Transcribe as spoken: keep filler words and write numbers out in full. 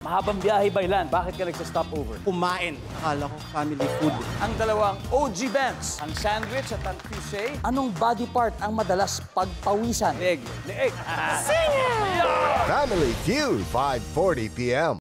Mahabang biyahe by land, bakit ka nagsa-stop over? Kumain. Akala ko family food. Ang dalawang O G Benz, ang sandwich at ang crusade. Anong body part ang madalas pagpawisan? Leeg. Leeg. Family Feud, five forty p m